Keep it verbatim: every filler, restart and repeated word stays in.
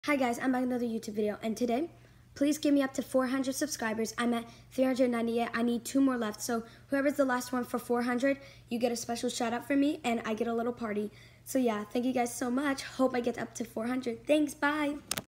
Hi guys, I'm back with another YouTube video, and today, please give me up to four hundred subscribers. I'm at three hundred ninety-eight. I need two more left, so whoever's the last one for four hundred, you get a special shout out from me, and I get a little party. So yeah, thank you guys so much. Hope I get up to four hundred. Thanks, bye!